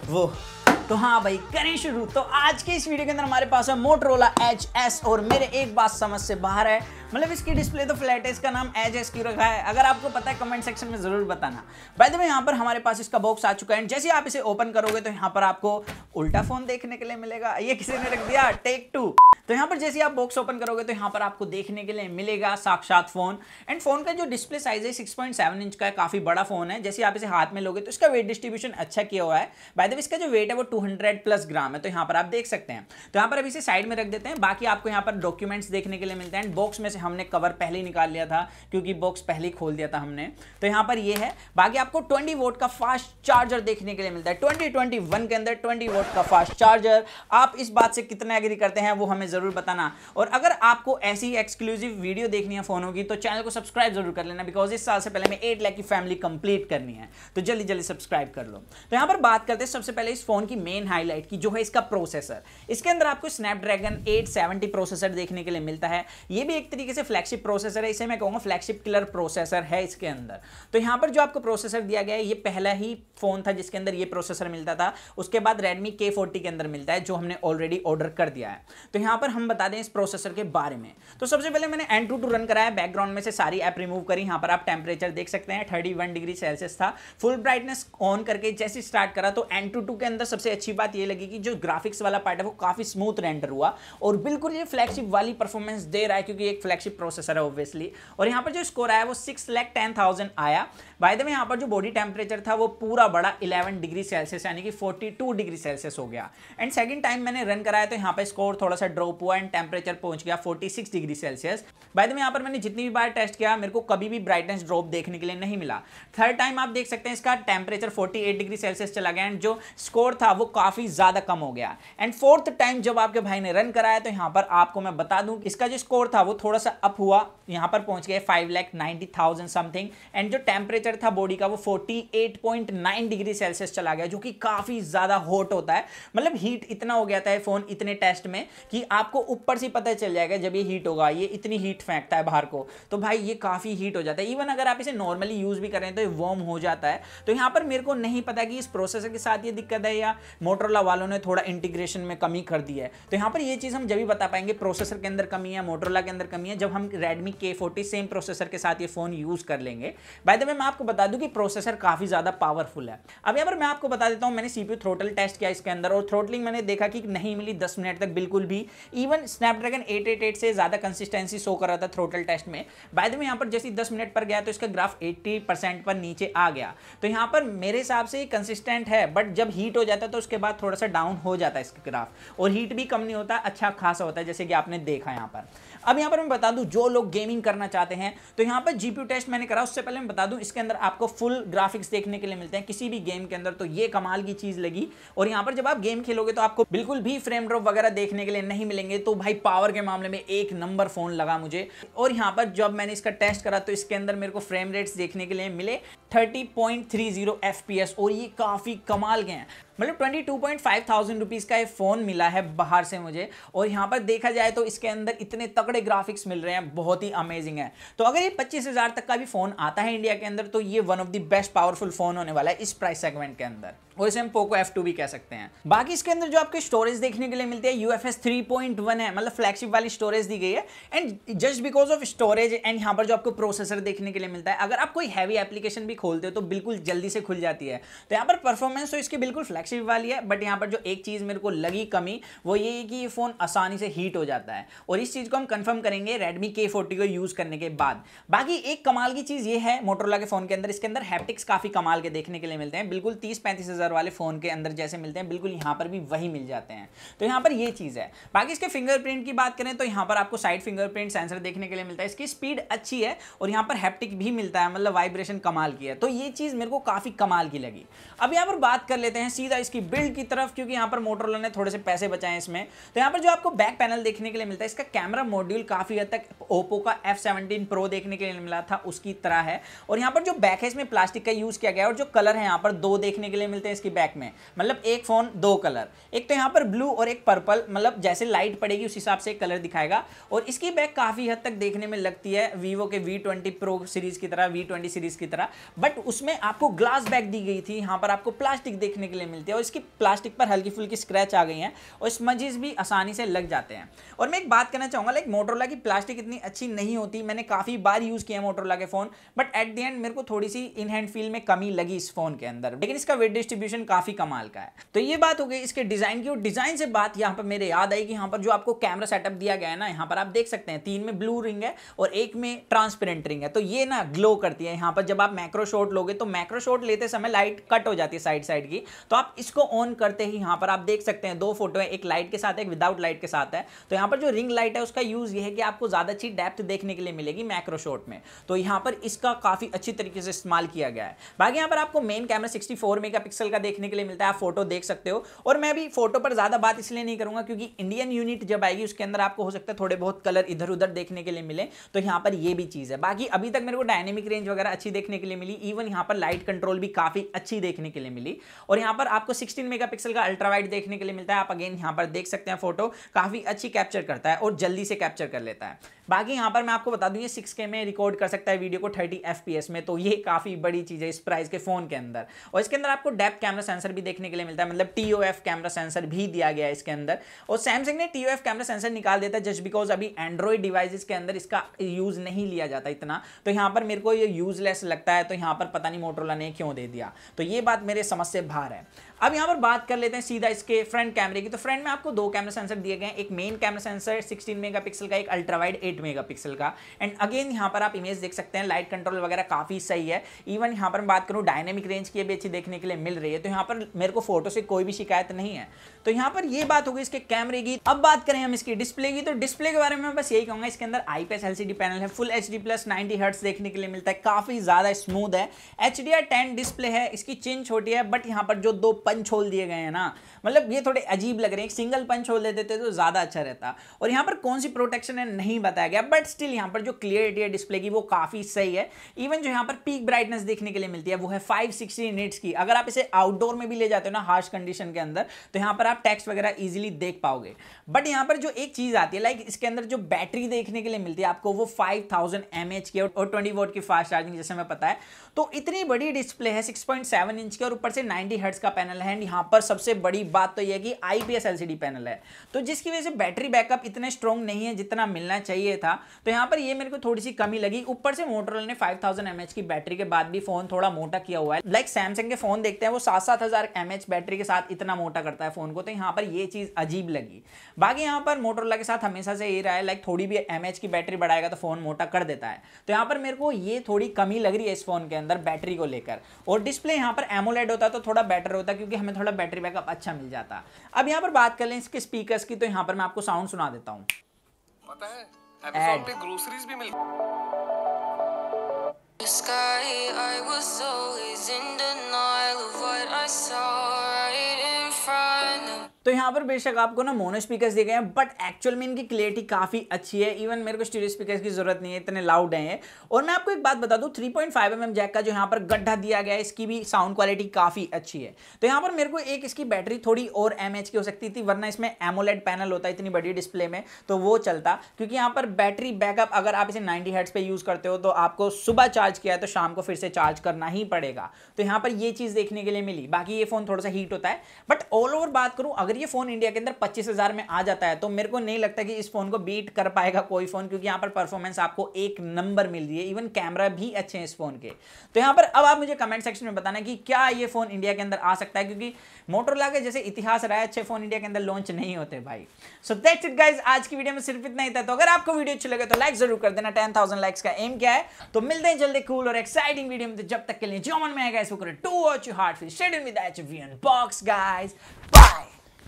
वो तो हाँ भाई करें शुरू। तो आज के इस वीडियो के अंदर हमारे पास है मोटोरोला एज एस और मेरे एक बात समझ से बाहर है, मतलब इसकी डिस्प्ले तो फ्लैट है, इसका नाम एज एस क्यों रखा है? अगर आपको पता है कमेंट सेक्शन में जरूर बताना। बाय द वे यहाँ पर हमारे पास इसका बॉक्स आ चुका है। जैसे आप इसे ओपन करोगे तो यहाँ पर आपको उल्टा फोन देखने के लिए मिलेगा। ये किसी ने रख दिया टेक 2। तो यहाँ पर जैसे आप बॉक्स ओपन करोगे तो यहाँ पर आपको देखने के लिए मिलेगा साक्षात फोन। एंड फोन का जो डिस्प्ले साइज है 6.7 इंच का है, काफी बड़ा फोन है। जैसे आप इसे हाथ में लोगे तो इसका वेट डिस्ट्रीब्यूशन अच्छा किया हुआ है। बाय द वे इसका जो वेट है वो 200+ ग्राम है, तो यहाँ पर आप देख सकते हैं। तो यहाँ पर अभी इसे साइड में रख देते हैं। बाकी आपको यहाँ पर डॉक्यूमेंट्स देखने के लिए मिलते हैं। बॉक्स में से हमने कवर पहले ही निकाल लिया था क्योंकि बॉक्स पहले ही खोल दिया था हमने। तो यहाँ पर ये है। बाकी आपको 20 वोट का फास्ट चार्जर देखने के लिए मिलता है। 2021 के अंदर 20 वोट का फास्ट चार्जर। आप इस बात से कितने एग्री करते हैं वो हमें जरूर बताना। और अगर आपको ऐसी एक्सक्लूसिव वीडियो देखनी है फोनों की तो चैनल को सब्सक्राइब जरूर कर लेना, बिकॉज इस साल से पहले मैं 8 लाख की फैमिली कंप्लीट करनी है, तो जल्दी जल्दी सब्सक्राइब कर लो। तो यहाँ पर बात करते हैं सबसे पहले इस फोन की मेन हाईलाइट की, जो है इसका प्रोसेसर। इसके अंदर आपको स्नैपड्रैगन 870 प्रोसेसर देखने के लिए मिलता है। ये भी एक तरीके से फ्लैगशिप प्रोसेसर है, इसे मैं कहूंगा फ्लैगशिप किलर प्रोसेसर है इसके अंदर। तो यहाँ पर जो आपको प्रोसेसर दिया गया है, ये पहला ही फोन था जिसके अंदर ये प्रोसेसर मिलता था। उसके बाद Redmi K40 के अंदर मिलता है, जो हमने ऑलरेडी ऑर्डर कर दिया है। तो यहाँ पर हम बता दें इस प्रोसेसर के बारे में। तो सबसे पहले मैंने Antutu रन कराया, बैकग्राउंड में से सारी ऐप रिमूव करी। यहाँ पर आप टेम्परेचर देख सकते हैं 31 डिग्री सेल्सियस था। फुल ब्राइटनेस ऑन करके जैसे स्टार्ट करा तो Antutu के अंदर सबसे अच्छी बात ये लगी कि जो ग्राफिक्स वाला पार्ट है वो काफी स्मूथ रेंडर हुआ और बिल्कुल ये फ्लैगशिप वाली परफॉर्मेंस दे रहा है, क्योंकि एक फ्लैगशिप प्रोसेसर है ऑब्वियसली। और यहाँ पर जो स्कोर आया वो 6,10,000 आया। बाय द वे यहाँ पर जो बॉडी टेम्परेचर था वो पूरा बड़ा 11 डिग्री सेल्सियस यानी कि 42 डिग्री सेल्सियस हो गया। एंड सेकंड टाइम मैंने रन कराया तो यहाँ पे स्कोर थोड़ा सा ड्रॉप हुआ एंड टेम्परेचर पहुंच गया 46 degree Celsius. By the way यहाँ पर मैंने जितनी भी बार टेस्ट किया मेरे को कभी भी ब्राइटनेस ड्रॉप देखने के लिए नहीं मिला। थर्ड टाइम आप देख सकते हैं इसका टेम्परेचर 48 डिग्री सेल्सियस चला गया एंड जो स्कोर था वो काफी ज्यादा कम हो गया। एंड फोर्थ टाइम जब आपके भाई ने रन कराया तो यहाँ पर आपको मैं बता दूं इसका जो स्कोर था वो थोड़ा सा अप हुआ, यहाँ पर पहुंच गए 5,90,000 समथिंग। एंड जो टेम्परेचर था बॉडी का वो 48.9 डिग्री सेल्सियस चला गया, जो कि काफी ज्यादा हॉट होता है। मतलब हीट इतना हो गया था फोन इतने टेस्ट में कि आपको ऊपर से पता चल जाएगा जब ये हीट होगा, ये इतनी हीट फेंकता है बाहर को। तो भाई ये काफी हीट हो जाता है। इवन अगर आप इसे नॉर्मली यूज भी करें तो ये वार्म हो जाता है। तो यहाँ पर मेरे को नहीं पता कि इस प्रोसेसर के साथ ये दिक्कत है या मोटोरोला वालों ने थोड़ा इंटीग्रेशन में कमी कर दी है। तो यहाँ पर ये चीज हम जब भी बता पाएंगे प्रोसेसर के अंदर कमी है, मोटोरोला के अंदर कमी है, जब हम Redmi K40 सेम प्रोसेसर के साथ ये फोन यूज कर लेंगे। बाय द वे मैं आपको बता दूं कि प्रोसेसर काफी ज्यादा पावरफुल है। अब यहाँ पर मैं आपको बता देता हूं, मैंने CPU थ्रोटल टेस्ट किया इसके अंदर और थ्रोटलिंग मैंने देखा कि नहीं मिली 10 मिनट तक बिल्कुल भी। इवन स्नैपड्रैगन 888 से ज्यादा कंसिस्टेंसी शो कर रहा था थ्रोटल टेस्ट में। बाय द वे यहाँ पर जैसे 10 मिनट पर गया तो इसका ग्राफ 80% पर नीचे आ गया। तो यहाँ पर मेरे हिसाब से कंसिस्टेंट है, बट जब हीट हो जाता है तो उसके बाद थोड़ा सा डाउन हो जाता है इसका ग्राफ, और हीट भी कम नहीं होता, अच्छा खासा होता है जैसे कि आपने देखा यहाँ पर। अब यहाँ पर मैं बता दूं जो लोग गेमिंग करना चाहते हैं तो यहाँ पर GPU टेस्ट मैंने करा। उससे पहले मैं बता दूं इसके अंदर आपको फुल ग्राफिक्स देखने के लिए मिलते हैं किसी भी गेम के अंदर, तो ये कमाल की चीज लगी। और यहाँ पर जब आप गेम खेलोगे तो आपको बिल्कुल भी फ्रेम ड्रॉप वगैरह देखने के लिए नहीं मिलेंगे। तो भाई पावर के मामले में एक नंबर फोन लगा मुझे। और यहाँ पर जब मैंने इसका टेस्ट करा तो इसके अंदर मेरे को फ्रेम रेट्स देखने के लिए मिले 30.30 FPS, और ये काफी कमाल के हैं। मतलब 22,500 रुपीज का ये फोन मिला है बाहर से मुझे, और यहाँ पर देखा जाए तो इसके अंदर इतने तगड़े ग्राफिक्स मिल रहे हैं, बहुत ही अमेजिंग है। तो अगर ये 25,000 तक का भी फोन आता है इंडिया के अंदर तो ये one of the best powerful phone होने वाला है इस प्राइस सेगमेंट के अंदर, और इसे हम पोको F2 भी कह सकते हैं। बाकी इसके अंदर जो आपके स्टोरेज देखने के लिए मिलती है UFS 3.1 है, मतलब फ्लैगशिप वाली स्टोरेज दी गई है। And just because of storage and यहाँ पर जो आपको प्रोसेसर देखने के लिए मिलता है, अगर आप कोई हैवी एप्लीकेशन भी खोलते हो तो बिल्कुल जल्दी से खुल जाती है। तो यहाँ पर परफॉर्मेंस तो इसकी बिल्कुल फ्लैगशिप वाली है, बट यहाँ पर जो एक चीज मेरे को लगी कमी वो ये है कि ये फोन आसानी से हीट हो जाता है, और इस चीज को हम कंफर्म करेंगे Redmi K40 को यूज करने के बाद। बाकी एक कमाल की चीज ये है मोटोरोला के फोन के अंदर, इसके अंदर हैप्टिक्स काफी कमाल के देखने के लिए मिलते हैं। बिल्कुल 30-35 हजार वाले फोन के अंदर जैसे मिलते हैं बिल्कुल यहाँ पर भी वही मिल जाते हैं। तो यहाँ पर ये चीज है। बाकी इसके फिंगरप्रिंट की बात करें तो यहाँ पर आपको साइड फिंगरप्रिंट सेंसर देखने के लिए मिलता है। इसकी स्पीड अच्छी है और यहाँ पर हैप्टिक भी मिलता है, मतलब वाइब्रेशन कमाल की है। तो ये चीज मेरे को काफी कमाल की लगी। अब यहाँ पर बात कर लेते हैं सीधा इसकी बिल्ड की तरफ, क्योंकि यहाँ पर मोटोरोला ने थोड़े से पैसे बचाए इसमें। तो यहाँ पर जो आपको बैक पैनल देखने के लिए मिलता है, इसका कैमरा मॉड्यूल काफी हद तक ओप्पो का F17 Pro देखने के लिए मिला था उसकी तरह है। और यहाँ पर जो बैक है इसमें प्लास्टिक का यूज किया गया है, और जो कलर है यहाँ पर 2 देखने के लिए मिलते हैं इसकी बैक में, मतलब एक फोन 2 कलर, एक तो यहाँ पर ब्लू और एक पर्पल, मतलब जैसे लाइट पड़ेगी उस हिसाब से कलर दिखाएगा। और इसकी बैक काफी हद तक देखने में लगती है वीवो के V20 Pro सीरीज की तरह, V20 सीरीज की तरह, बट उसमें आपको ग्लास बैक दी गई थी, यहाँ पर आपको प्लास्टिक देखने के लिए मिलती मिलती है और इसकी प्लास्टिक पर हल्की फुल्की स्क्रैच आ गई हैं और स्मजेस भी आसानी से लग जाते हैं। और मैं एक बात कहना चाहूँगा, लाइक मोटोरोला की प्लास्टिक इतनी अच्छी नहीं होती, मैंने काफ़ी बार यूज़ किया मोटोरोला के phone, but at the end मेरे को थोड़ी सी इन हैंड फील में कमी लगी इस फ़ोन के अंदर, लेकिन इसका वेट डिस्ट्रीब्यूशन काफ़ी कमाल का है। तो ये बात हो गई इसके डिज़ाइन की, और डिज़ाइन से बात यहाँ पर मेरे याद आई कि यहाँ पर जो आपको कैमरा सेटअप दिया गया है ना, यहाँ पर आप देख सकते हैं 3 में ब्लू रिंग है और 1 में ट्रांसपेरेंट रिंग है, तो ये ना ग्लो करती है। यहाँ पर जब आप मैक्रो शॉट लोगे तो मैक्रो शॉट लेते समय लाइट कट हो जाती है साइड की, तो आप इसको ऑन करते ही यहाँ पर आप देख सकते हैं 2 फोटो है, एक लाइट के साथ है, एक विदाउट लाइट के साथ है। तो यहाँ पर जो रिंग लाइट है उसका यूज ये है कि आपको ज्यादा अच्छी डेप्थ देखने के लिए मिलेगी मैक्रो शॉट में, तो यहाँ पर इसका काफी अच्छी तरीके से इस्तेमाल किया गया है। बाकी यहाँ पर आपको मेन कैमरा 64 मेगापिक्सल का देखने के लिए मिलता है, आप फोटो देख सकते हो। और मैं भी फोटो पर ज्यादा बात इसलिए नहीं करूंगा क्योंकि इंडियन यूनिट जब आएगी उसके अंदर आपको हो सकता है थोड़े बहुत कलर इधर उधर देखने के लिए मिले, तो यहाँ पर ये भी चीज है। बाकी अभी तक मेरे को डायनेमिक रेंज वगैरह अच्छी देखने के लिए मिली, इवन यहाँ पर लाइट कंट्रोल भी काफी अच्छी देखने के लिए मिली। और यहाँ पर आपको 16 मेगापिक्सल का अल्ट्रा वाइड देखने के लिए मिलता है, आप अगेन यहाँ पर देख सकते हैं फोटो काफी अच्छी कैप्चर करता है और जल्दी से कैप्चर कर लेता है। बाकी यहाँ पर मैं आपको बता दूं ये 6K में रिकॉर्ड कर सकता है वीडियो को 30 FPS में, तो ये काफी बड़ी चीज है इस प्राइस के फोन के अंदर। और इसके अंदर आपको डेप्थ कैमरा सेंसर भी देखने के लिए मिलता है, मतलब TOF कैमरा सेंसर भी दिया गया है इसके अंदर। और सैमसंग ने TOF कैमरा सेंसर निकाल देता है जस्ट बिकॉज अभी एंड्रॉइड डिवाइसेस के अंदर इसका यूज नहीं लिया जाता इतना, तो यहाँ पर मेरे को ये यूजलेस लगता है, तो यहाँ पर पता नहीं मोटोरोला ने क्यों दे दिया, तो ये बात मेरे समझ से बाहर है। अब यहाँ पर बात कर लेते हैं सीधा इसके फ्रंट कैमरे की। तो फ्रंट में आपको 2 कैमरा सेंसर दिए गए हैं, एक मेन कैमरा सेंसर 16 मेगापिक्सल का, एक अल्ट्रा वाइड 8 मेगापिक्सल का। एंड अगेन यहाँ पर आप इमेज देख सकते हैं, लाइट कंट्रोल वगैरह काफी सही है। इवन यहाँ पर मैं बात करूँ डायनेमिक रेंज की भी अच्छी देखने के लिए मिल रही है, तो यहाँ पर मेरे को फोटो से कोई भी शिकायत नहीं है। तो यहाँ पर ये बात होगी इसके कैमरे की। अब बात करें हम इसकी डिस्प्ले की, तो डिस्प्ले के बारे में मैं बस यही कहूंगा, इसके अंदर IPS LCD पैनल है, फुल HD प्लस 90 हर्ट्ज देखने के लिए मिलता है, काफी ज्यादा स्मूथ है। HDR10 डिस्प्ले है, इसकी चिन छोटी है, बट यहाँ पर जो 2 पंच होल दिए गए हैं ना, मतलब ये थोड़े अजीब लग रहे हैं, एक सिंगल पंच होल दे देते तो ज्यादा अच्छा रहता। और यहाँ पर कौन सी प्रोटेक्शन है नहीं बताया गया, बट स्टिल यहाँ पर जो क्लियरिटी है डिस्प्ले की वो काफी सही है। इवन जो यहाँ पर पीक ब्राइटनेस देखने के लिए मिलती है वो है 560 निट्स की। अगर आप इसे आउटडोर में भी ले जाते हो ना हार्श कंडीशन के अंदर, तो यहाँ पर आप टेक्स्ट वगैरह इजीली देख पाओगे। बट यहाँ पर जो एक चीज आती है, लाइक इसके अंदर जो बैटरी देखने के लिए मिलती है आपको वो 5000 mAh की और 20 वोट की फास्ट चार्जिंग, जैसे मैं पता है। तो इतनी बड़ी डिस्प्ले है 6.7 इंच की और ऊपर से 90 हर्ट्ज का पैनल है। यहाँ पर सबसे बड़ी बात तो यह कि IPS LCD पैनल है, तो जिसकी वजह से बैटरी बैकअप इतने स्ट्रॉन्ग नहीं है जितना मिलना चाहिए था, तो यहाँ पर ये मेरे को थोड़ी सी कमी लगी। ऊपर से मोटोरोला ने 5000 mAh की बैटरी के बाद भी फोन थोड़ा मोटा किया हुआ है। लाइक सैमसंग के फोन देखते हैं वो 7-7000 mAh बैटरी के साथ इतना मोटा करता है फोन को, तो यहाँ पर ये चीज अजीब लगी। बाकी यहाँ पर मोटोरोला के साथ हमेशा से ये रहा है, लाइक थोड़ी भी mAh की बैटरी बढ़ाएगा तो फोन मोटा कर देता है, तो यहाँ पर मेरे को ये थोड़ी कमी लग रही है इस फोन के अंदर बैटरी को लेकर। और डिस्प्ले यहाँ पर AMOLED होता तो थोड़ा बेटर होता, क्योंकि हमें थोड़ा बैटरी बैकअप अच्छा मिल जाता। अब यहाँ पर बात कर लें इसके स्पीकर्स की, तो यहाँ पर मैं आपको साउंड सुना देता हूँ। पता है अमेज़न पे ग्रोसरीज भी मिलती है। तो यहाँ पर बेशक आपको ना मोनो स्पीकर्स दिए गए हैं, बट एक्चुअल में इनकी क्लियरिटी काफी अच्छी है। इवन मेरे को स्टीरियो स्पीकर्स की जरूरत नहीं है, इतने लाउड हैं ये। और मैं आपको एक बात बता दूं, 3.5 mm जैक का जो यहाँ पर गड्ढा दिया गया है, इसकी भी साउंड क्वालिटी काफी अच्छी है। तो यहाँ पर मेरे को एक इसकी बैटरी थोड़ी और mAh की हो सकती थी, वरना इसमें AMOLED पैनल होता है इतनी बड़ी डिस्प्ले में, तो वो चलता। क्योंकि यहाँ पर बैटरी बैकअप अगर आप इसे 90 हर्ट्ज पे यूज करते हो तो आपको सुबह चार्ज किया है तो शाम को फिर से चार्ज करना ही पड़ेगा, तो यहाँ पर ये चीज देखने के लिए मिली। बाकी ये फोन थोड़ा सा हीट होता है, बट ऑल ओवर बात करूं, अगर ये फोन इंडिया के अंदर 25,000 में आ जाता है तो मेरे को नहीं लगता कि इस फोन को बीट कर पाएगा कोई फोन, क्योंकि यहाँ पर परफॉर्मेंस आपको एक नंबर मिल रही है। इवन कैमरा भी अच्छे हैं इस फोन के। तो यहाँ पर अब आप मुझे कमेंट सेक्शन में बताना कि क्या ये फोन इंडिया के अंदर आ सकता है, क्योंकि मोटोरोला के जैसे इतिहास रहा है, अच्छे फोन इंडिया के अंदर लॉन्च नहीं होते भाई। सो दैट्स इट गाइस, आज की वीडियो में सिर्फ इतना ही था। तो अगर आपको वीडियो अच्छी लगे तो लाइक जरूर कर देना, 10,000 लाइक्स का एम क्या है। तो मिलते हैं जल्दी कूल और एक्साइटिंग वीडियो में, तो जब तक के लिए जो मन में आएगा इसको करें to watch you heart feel schedule with HFV Unbox guys, bye.